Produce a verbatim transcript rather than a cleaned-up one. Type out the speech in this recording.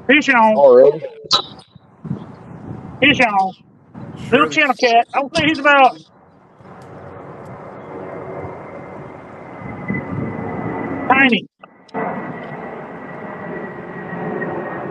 Fish on. Already? Fish on. Little channel cat. I don't think he's about tiny.